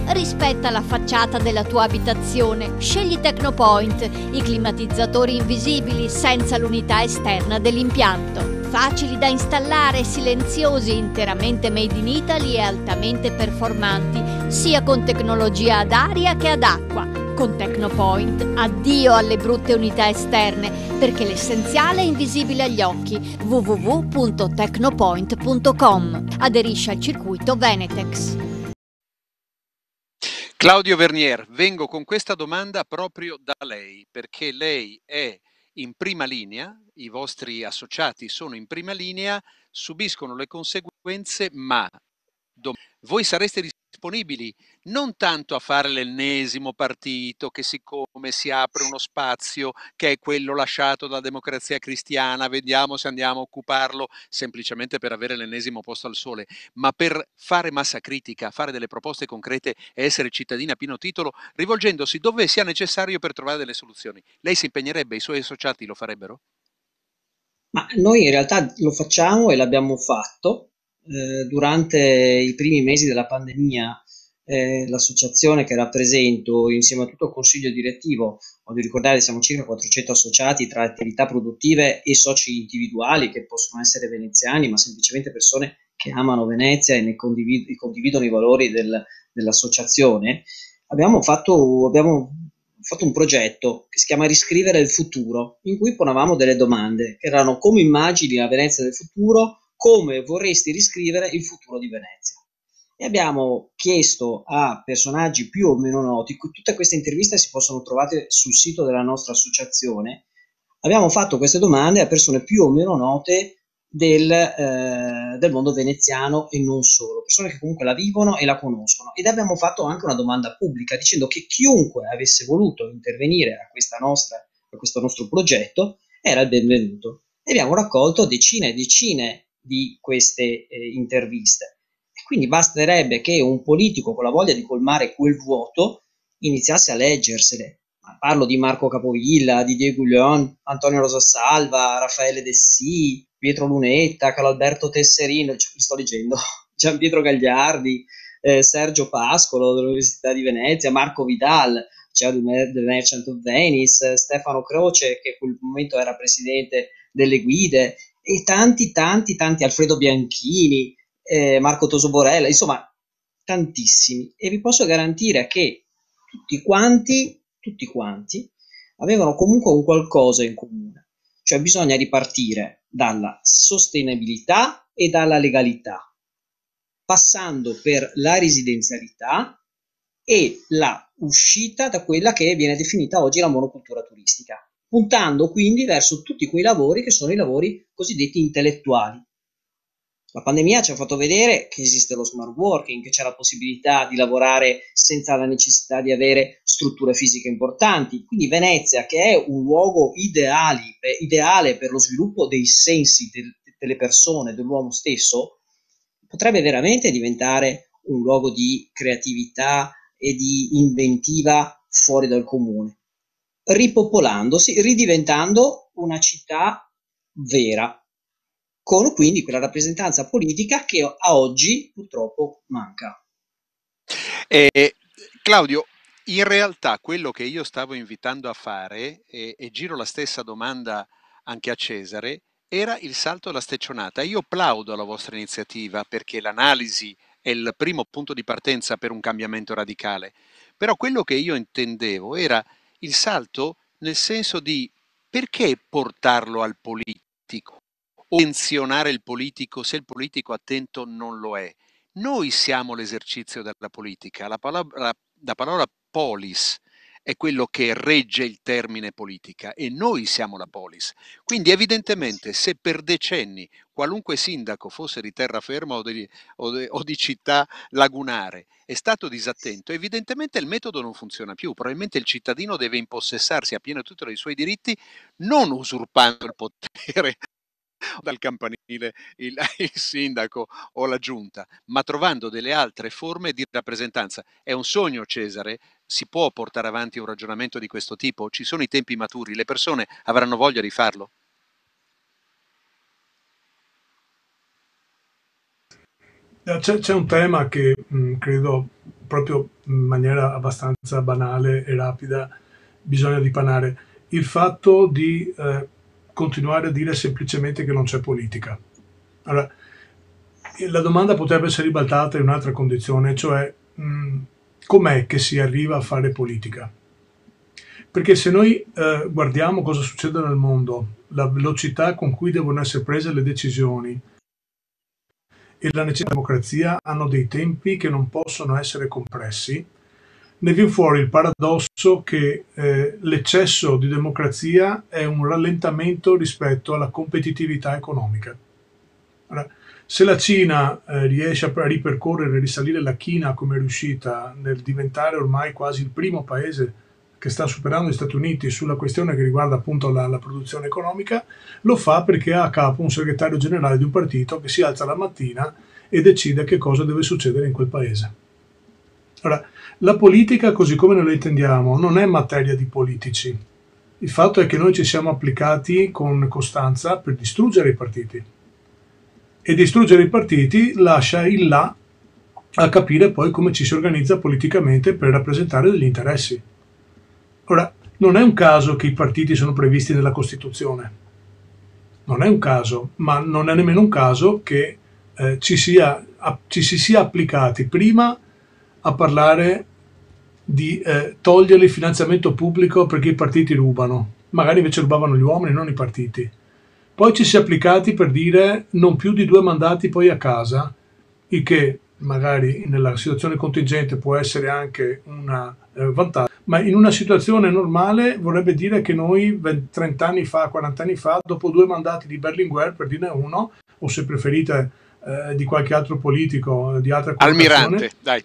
Rispetta la facciata della tua abitazione. Scegli Tecnopoint, i climatizzatori invisibili senza l'unità esterna dell'impianto. Facili da installare, silenziosi, interamente made in Italy e altamente performanti, sia con tecnologia ad aria che ad acqua. Con Tecnopoint, addio alle brutte unità esterne, perché l'essenziale è invisibile agli occhi. www.tecnopoint.com. Aderisci al circuito Venetex. Claudio Vernier, vengo con questa domanda proprio da lei, perché lei è in prima linea, i vostri associati sono in prima linea, subiscono le conseguenze, ma voi sareste disponibili non tanto a fare l'ennesimo partito che, siccome si apre uno spazio che è quello lasciato dalla Democrazia Cristiana, vediamo se andiamo a occuparlo semplicemente per avere l'ennesimo posto al sole, ma per fare massa critica, fare delle proposte concrete e essere cittadini a pieno titolo, rivolgendosi dove sia necessario per trovare delle soluzioni. Lei si impegnerebbe, i suoi associati lo farebbero? Ma noi in realtà lo facciamo e l'abbiamo fatto. Durante i primi mesi della pandemia, l'associazione che rappresento, insieme a tutto il consiglio direttivo, voglio ricordare, siamo circa 400 associati tra attività produttive e soci individuali che possono essere veneziani, ma semplicemente persone che amano Venezia e ne condividono i valori dell'associazione. Abbiamo fatto un progetto che si chiama Riscrivere il futuro, in cui ponevamo delle domande che erano: come immagini la Venezia del futuro, come vorresti riscrivere il futuro di Venezia. E abbiamo chiesto a personaggi più o meno noti, tutte queste interviste si possono trovare sul sito della nostra associazione. Abbiamo fatto queste domande a persone più o meno note del mondo veneziano e non solo, persone che comunque la vivono e la conoscono, ed abbiamo fatto anche una domanda pubblica dicendo che chiunque avesse voluto intervenire a questo nostro progetto era il benvenuto, e abbiamo raccolto decine e decine di queste interviste. E quindi basterebbe che un politico con la voglia di colmare quel vuoto iniziasse a leggersele. Parlo di Marco Capovilla, Didier Guillon, Antonio Rosasalva, Raffaele Dessì, Pietro Lunetta, Carlo Alberto Tesserino, li sto leggendo, Gian Pietro Gagliardi, Sergio Pascolo dell'Università di Venezia, Marco Vidal, CEO di The Merchant of Venice, Stefano Croce, che in quel momento era presidente delle Guide, e tanti, Alfredo Bianchini, Marco Toso Borella, insomma, tantissimi. E vi posso garantire che tutti quanti avevano comunque un qualcosa in comune, cioè bisogna ripartire dalla sostenibilità e dalla legalità, passando per la residenzialità e la uscita da quella che viene definita oggi la monocultura turistica, puntando quindi verso tutti quei lavori che sono i lavori cosiddetti intellettuali. La pandemia ci ha fatto vedere che esiste lo smart working, che c'è la possibilità di lavorare senza la necessità di avere strutture fisiche importanti. Quindi Venezia, che è un luogo ideale per lo sviluppo dei sensi delle persone, dell'uomo stesso, potrebbe veramente diventare un luogo di creatività e di inventiva fuori dal comune, ripopolandosi, ridiventando una città vera, con quindi quella rappresentanza politica che a oggi purtroppo manca. Claudio, in realtà quello che io stavo invitando a fare, e giro la stessa domanda anche a Cesare, era il salto alla steccionata. Io plaudo alla vostra iniziativa perché l'analisi è il primo punto di partenza per un cambiamento radicale, però quello che io intendevo era il salto nel senso di: perché portarlo al politico o menzionare il politico se il politico attento non lo è? Noi siamo l'esercizio della politica, la parola polis è quello che regge il termine politica e noi siamo la polis. Quindi evidentemente se per decenni qualunque sindaco fosse di terraferma o di città lagunare è stato disattento, evidentemente il metodo non funziona più. Probabilmente il cittadino deve impossessarsi a pieno titolo dei suoi diritti, non usurpando il potere dal campanile il sindaco o la giunta, ma trovando delle altre forme di rappresentanza. È un sogno, Cesare? Si può portare avanti un ragionamento di questo tipo? Ci sono i tempi maturi, le persone avranno voglia di farlo? C'è un tema che credo proprio in maniera abbastanza banale e rapida, bisogna dipanare il fatto di continuare a dire semplicemente che non c'è politica. Allora, la domanda potrebbe essere ribaltata in un'altra condizione, cioè com'è che si arriva a fare politica? Perché se noi guardiamo cosa succede nel mondo, la velocità con cui devono essere prese le decisioni e la necessità di democrazia hanno dei tempi che non possono essere compressi, ne viene fuori il paradosso che l'eccesso di democrazia è un rallentamento rispetto alla competitività economica. Allora, se la Cina riesce a ripercorrere e risalire la china come è riuscita nel diventare ormai quasi il primo paese che sta superando gli Stati Uniti sulla questione che riguarda appunto la produzione economica, lo fa perché ha a capo un segretario generale di un partito che si alza la mattina e decide che cosa deve succedere in quel paese. Allora, la politica, così come noi la intendiamo, non è materia di politici. Il fatto è che noi ci siamo applicati con costanza per distruggere i partiti. E distruggere i partiti lascia il là a capire poi come ci si organizza politicamente per rappresentare degli interessi. Ora, non è un caso che i partiti sono previsti nella Costituzione. Non è un caso, ma non è nemmeno un caso che ci si sia applicati prima a parlare di togliere il finanziamento pubblico perché i partiti rubano. Magari invece rubavano gli uomini, non i partiti. Poi ci si è applicati per dire non più di 2 mandati poi a casa, il che magari nella situazione contingente può essere anche un vantaggio, ma in una situazione normale vorrebbe dire che noi 30 anni fa, 40 anni fa, dopo 2 mandati di Berlinguer, per dirne uno, o se preferite di qualche altro politico di altra collocazione. Almirante, dai.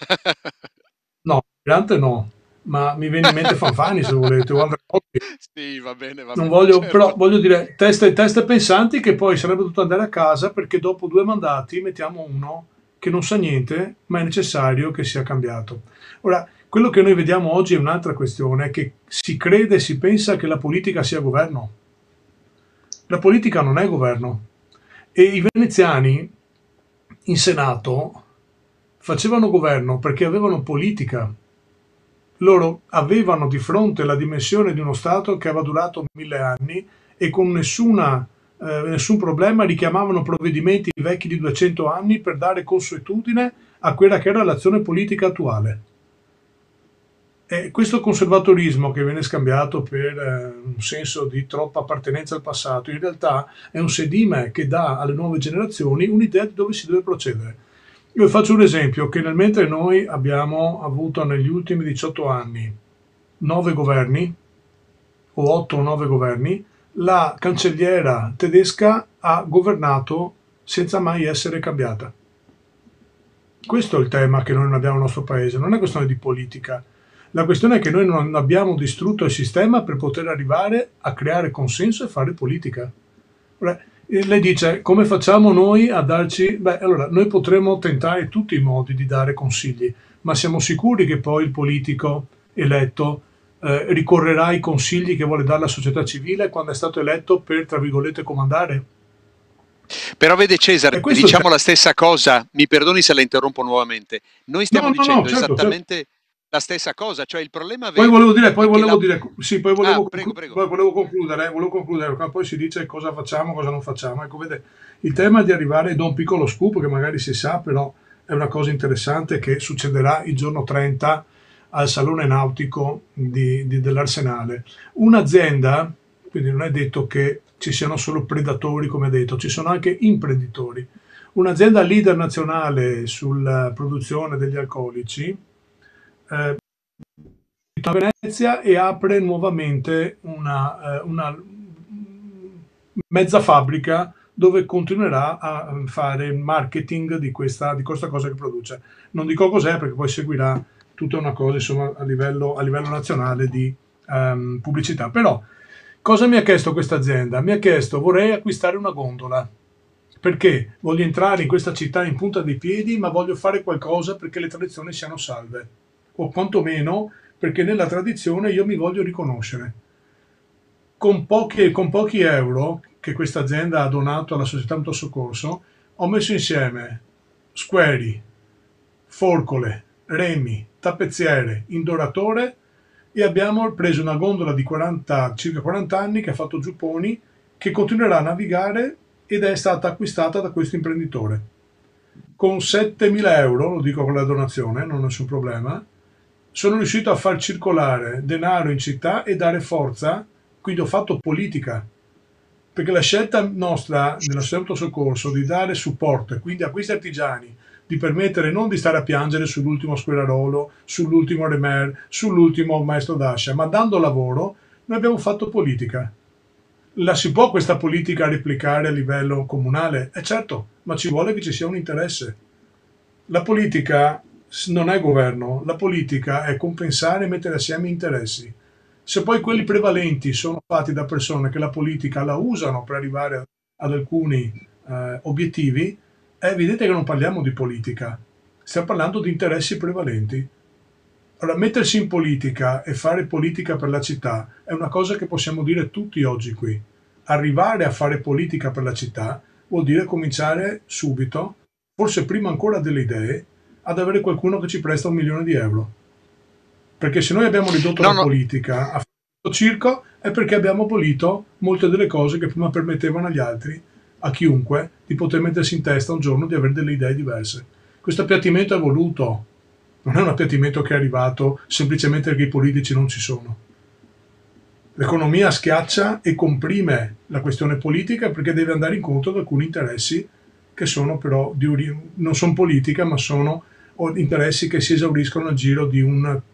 No, Almirante no, ma mi viene in mente Fanfani se volete, o Andreotti. Sì, va bene, Non voglio, certo. però voglio dire, teste pensanti che poi sarebbe dovuto andare a casa perché dopo 2 mandati mettiamo uno che non sa niente, ma è necessario che sia cambiato. Ora, quello che noi vediamo oggi è un'altra questione, che si crede, si pensa che la politica sia governo. La politica non è governo. E i veneziani in Senato facevano governo perché avevano politica. Loro avevano di fronte la dimensione di uno Stato che aveva durato 1000 anni e con nessun problema richiamavano provvedimenti vecchi di 200 anni per dare consuetudine a quella che era l'azione politica attuale. E questo conservatorismo che viene scambiato per un senso di troppa appartenenza al passato, in realtà è un sedime che dà alle nuove generazioni un'idea di dove si deve procedere. Io faccio un esempio, che mentre noi abbiamo avuto negli ultimi 18 anni 9 governi, o 8 o 9 governi, la cancelliera tedesca ha governato senza mai essere cambiata. Questo è il tema che noi non abbiamo nel nostro paese, non è questione di politica. La questione è che noi non abbiamo distrutto il sistema per poter arrivare a creare consenso e fare politica. Lei dice, come facciamo noi a darci... Beh, allora, noi potremmo tentare tutti i modi di dare consigli, ma siamo sicuri che poi il politico eletto ricorrerà ai consigli che vuole dare la società civile quando è stato eletto per, tra virgolette, comandare? Però vede Cesare, diciamo la stessa cosa, mi perdoni se la interrompo nuovamente, noi stiamo dicendo certo, esattamente... Certo. La stessa cosa, cioè il problema Poi volevo concludere, poi si dice cosa facciamo, cosa non facciamo. Ecco, vede, il tema è di arrivare, do un piccolo scoop che magari si sa, però è una cosa interessante che succederà il giorno 30 al Salone Nautico dell'Arsenale. Un'azienda, quindi non è detto che ci siano solo predatori, come detto, ci sono anche imprenditori. Un'azienda leader nazionale sulla produzione degli alcolici, a Venezia, e apre nuovamente una mezza fabbrica dove continuerà a fare marketing di questa cosa che produce. Non dico cos'è perché poi seguirà tutta una cosa, insomma, a livello nazionale di pubblicità. Però cosa mi ha chiesto questa azienda? Mi ha chiesto: vorrei acquistare una gondola perché voglio entrare in questa città in punta dei piedi, ma voglio fare qualcosa perché le tradizioni siano salve, o quantomeno perché nella tradizione io mi voglio riconoscere. Con pochi euro che questa azienda ha donato alla società Mutuo Soccorso, ho messo insieme squarey, forcole, remi, tappezziere, indoratore e abbiamo preso una gondola di circa 40 anni che ha fatto giù poni, che continuerà a navigare ed è stata acquistata da questo imprenditore. Con 7.000 euro, lo dico con la donazione, non ho nessun problema, sono riuscito a far circolare denaro in città e dare forza, quindi ho fatto politica, perché la scelta nostra nell'assoluto soccorso di dare supporto e quindi a questi artigiani di permettere non di stare a piangere sull'ultimo squararolo, sull'ultimo remer, sull'ultimo maestro d'ascia, ma dando lavoro, noi abbiamo fatto politica. La si può questa politica replicare a livello comunale? Certo, ma ci vuole che ci sia un interesse. La politica non è governo, la politica è compensare e mettere assieme interessi. Se poi quelli prevalenti sono fatti da persone che la politica la usano per arrivare ad alcuni obiettivi, è evidente che non parliamo di politica, stiamo parlando di interessi prevalenti. Allora, mettersi in politica e fare politica per la città è una cosa che possiamo dire tutti oggi qui. Arrivare a fare politica per la città vuol dire cominciare subito, forse prima ancora delle idee, ad avere qualcuno che ci presta 1 milione di euro. Perché se noi abbiamo ridotto la politica a fatto circo è perché abbiamo abolito molte delle cose che prima permettevano agli altri, a chiunque, di poter mettersi in testa un giorno di avere delle idee diverse. Questo appiattimento è voluto, non è un appiattimento che è arrivato semplicemente perché i politici non ci sono. L'economia schiaccia e comprime la questione politica perché deve andare incontro ad alcuni interessi che sono però non sono politica, ma sono interessi che si esauriscono nel giro di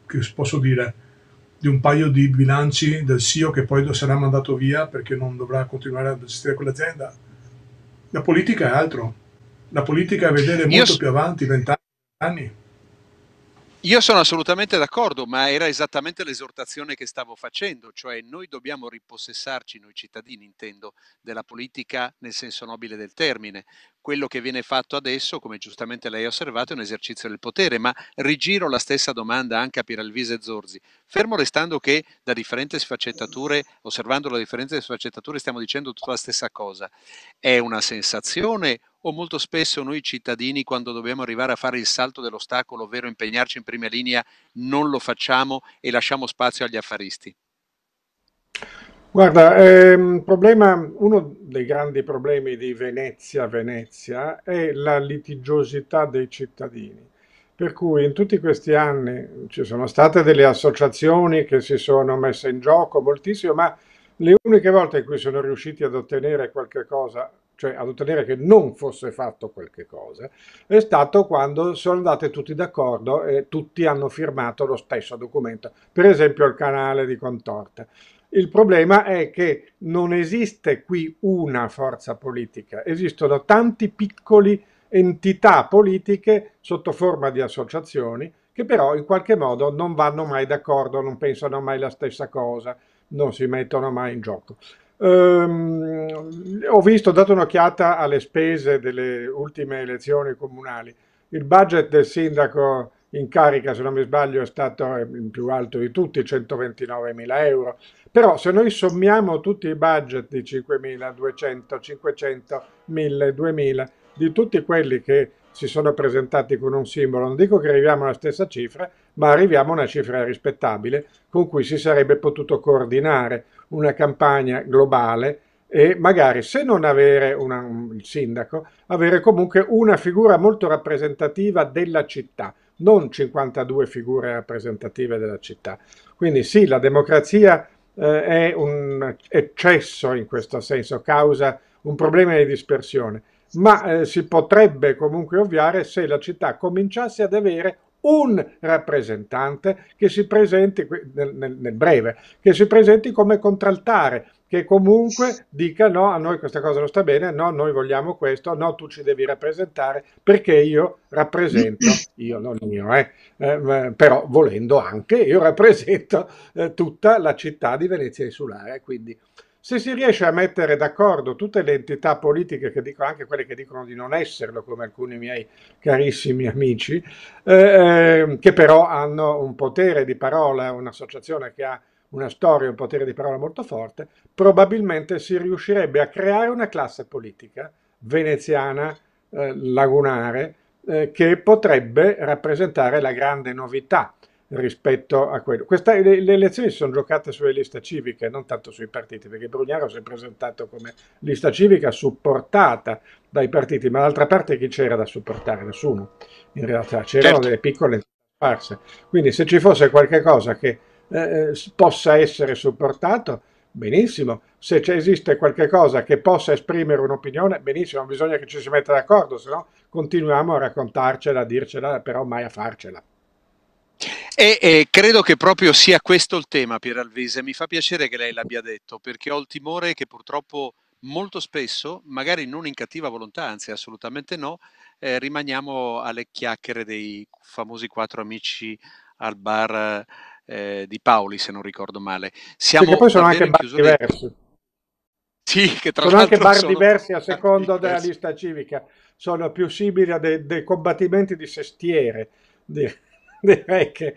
di un paio di bilanci del CEO che poi sarà mandato via perché non dovrà continuare a gestire quell'azienda. La politica è altro. La politica è vedere molto più avanti, 20 anni. Io sono assolutamente d'accordo, ma era esattamente l'esortazione che stavo facendo, cioè noi dobbiamo ripossessarci, noi cittadini intendo, della politica nel senso nobile del termine. Quello che viene fatto adesso, come giustamente lei ha osservato, è un esercizio del potere, ma rigiro la stessa domanda anche a Pieralvise e Zorzi, fermo restando che da differenti sfaccettature, osservando le differenti sfaccettature, stiamo dicendo tutta la stessa cosa. È una sensazione o molto spesso noi cittadini, quando dobbiamo arrivare a fare il salto dell'ostacolo, ovvero impegnarci in prima linea, non lo facciamo e lasciamo spazio agli affaristi? Guarda, uno dei grandi problemi di Venezia è la litigiosità dei cittadini. Per cui in tutti questi anni ci sono state delle associazioni che si sono messe in gioco moltissimo, ma le uniche volte in cui sono riusciti ad ottenere qualche cosa, cioè ad ottenere che non fosse fatto qualche cosa, è stato quando sono andati tutti d'accordo e tutti hanno firmato lo stesso documento. Per esempio il canale di Contorta. Il problema è che non esiste qui una forza politica, esistono tanti piccoli entità politiche sotto forma di associazioni che però in qualche modo non vanno mai d'accordo, non pensano mai la stessa cosa, non si mettono mai in gioco. Ho dato un'occhiata alle spese delle ultime elezioni comunali. Il budget del sindaco in carica, se non mi sbaglio, è stato il più alto di tutti, 129.000 euro. Però se noi sommiamo tutti i budget di 5.000, 200, 500, 1.000, 2.000, di tutti quelli che si sono presentati con un simbolo, non dico che arriviamo alla stessa cifra, ma arriviamo a una cifra rispettabile con cui si sarebbe potuto coordinare una campagna globale e magari, se non avere il sindaco, avere comunque una figura molto rappresentativa della città, non 52 figure rappresentative della città. Quindi sì, la democrazia è un eccesso in questo senso, causa un problema di dispersione, ma si potrebbe comunque ovviare se la città cominciasse ad avere un rappresentante che si presenti nel breve, che si presenti come contraltare, che comunque dica no, a noi questa cosa non sta bene, no, noi vogliamo questo, no, tu ci devi rappresentare perché io rappresento, io non io, però volendo anche io rappresento tutta la città di Venezia Insulare, quindi se si riesce a mettere d'accordo tutte le entità politiche che dicono, anche quelle che dicono di non esserlo, come alcuni miei carissimi amici, che però hanno un potere di parola, un'associazione che ha una storia, un potere di parola molto forte, probabilmente si riuscirebbe a creare una classe politica veneziana, lagunare, che potrebbe rappresentare la grande novità rispetto a quello. Le elezioni si sono giocate sulle liste civiche, non tanto sui partiti, perché Brugnaro si è presentato come lista civica supportata dai partiti, ma d'altra parte chi c'era da supportare? Nessuno. In realtà c'erano Certo. delle piccole sparse. Quindi se ci fosse qualche cosa che possa essere supportato, benissimo. Se esiste qualche cosa che possa esprimere un'opinione, benissimo, bisogna che ci si metta d'accordo, se no continuiamo a raccontarcela, a dircela, però mai a farcela. E credo che proprio sia questo il tema, Pieralvise. Mi fa piacere che lei l'abbia detto, perché ho il timore che purtroppo molto spesso, magari non in cattiva volontà, anzi assolutamente no, rimaniamo alle chiacchiere dei famosi 4 amici al bar di Paoli, se non ricordo male. Siamo Perché poi sono davvero anche in bar chiusura di... diversi. Sì, che tra Sono anche l'altro bar sono diversi a bar secondo della diversi. lista civica, sono più simili a dei combattimenti di sestiere, direi che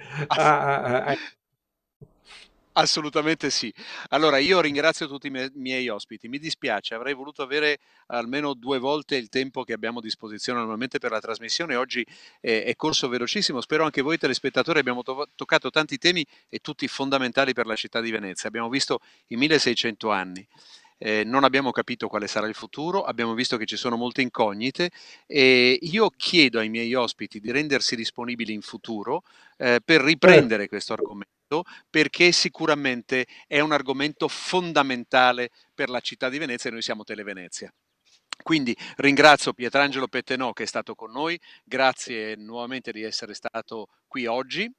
Assolutamente sì. Allora io ringrazio tutti i miei ospiti. Mi dispiace, avrei voluto avere almeno 2 volte il tempo che abbiamo a disposizione normalmente per la trasmissione. Oggi è corso velocissimo. Spero anche voi telespettatori abbiamo toccato tanti temi e tutti fondamentali per la città di Venezia. Abbiamo visto i 1600 anni. Non abbiamo capito quale sarà il futuro, abbiamo visto che ci sono molte incognite e io chiedo ai miei ospiti di rendersi disponibili in futuro per riprendere questo argomento, perché sicuramente è un argomento fondamentale per la città di Venezia e noi siamo Televenezia. Quindi ringrazio Pietrangelo Pettenò che è stato con noi, grazie nuovamente di essere stato qui oggi.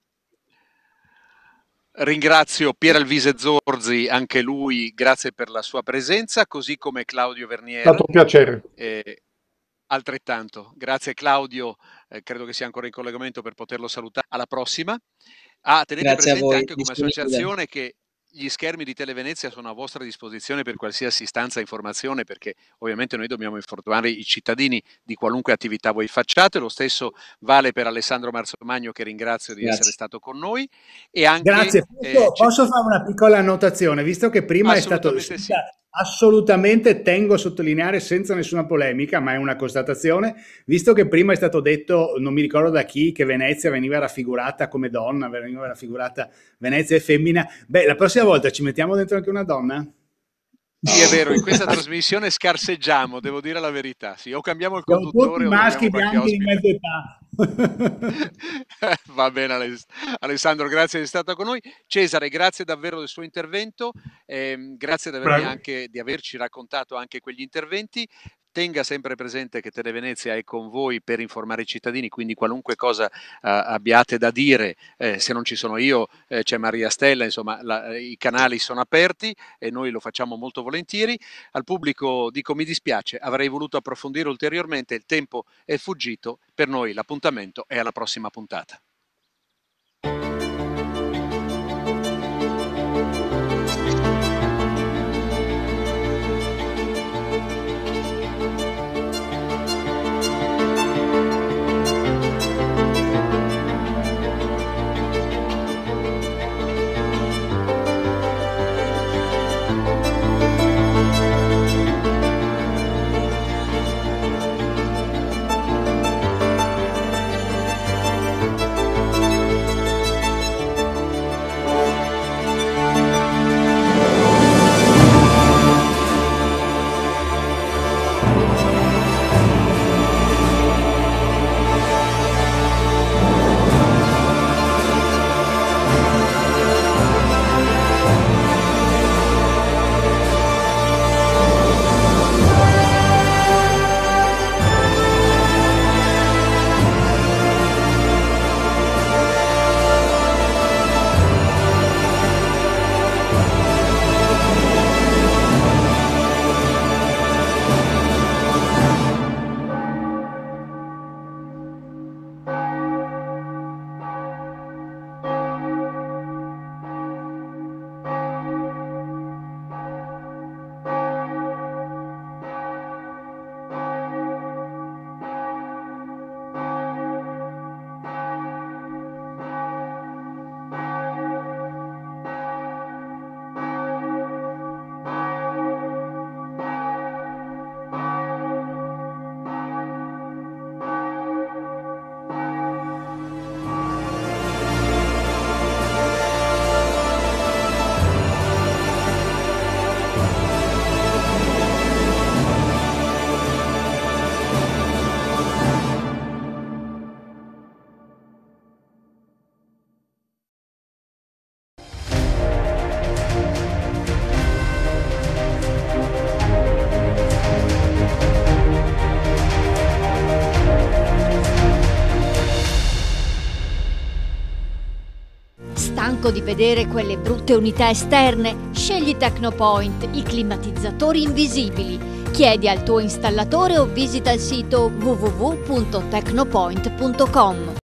Ringrazio Pieralvise Zorzi, anche lui, grazie per la sua presenza, così come Claudio è Vernier. stato un piacere. Altrettanto. Grazie Claudio, credo che sia ancora in collegamento per poterlo salutare. Alla prossima. Tenete Grazie a presente voi, anche come disponibile. associazione che gli schermi di Televenezia sono a vostra disposizione per qualsiasi istanza e informazione, perché ovviamente noi dobbiamo informare i cittadini di qualunque attività voi facciate. Lo stesso vale per Alessandro Marzomagno, che ringrazio di essere Grazie. stato con noi. E anche, Grazie. Posso fare una piccola annotazione, visto che prima è stato assolutamente sì. assolutamente, tengo a sottolineare senza nessuna polemica, ma è una constatazione, visto che prima è stato detto, non mi ricordo da chi, che Venezia veniva raffigurata come donna, veniva raffigurata Venezia è femmina. Beh, la prossima volta ci mettiamo dentro anche una donna? Sì, è vero, in questa trasmissione scarseggiamo, devo dire la verità. Sì, o cambiamo il Siamo conduttore tutti o maschi troviamo qualche bianchi di ospite. mezza età. Va bene Alessandro, grazie di essere stato con noi. Cesare, grazie davvero del suo intervento, grazie di averci raccontato anche quegli interventi. Tenga sempre presente che Televenezia è con voi per informare i cittadini, quindi qualunque cosa abbiate da dire, se non ci sono io, c'è Maria Stella, insomma i canali sono aperti e noi lo facciamo molto volentieri. Al pubblico dico mi dispiace, avrei voluto approfondire ulteriormente, il tempo è fuggito, per noi l'appuntamento è alla prossima puntata. Stanco di vedere quelle brutte unità esterne? Scegli Tecnopoint, i climatizzatori invisibili. Chiedi al tuo installatore o visita il sito www.tecnopoint.com.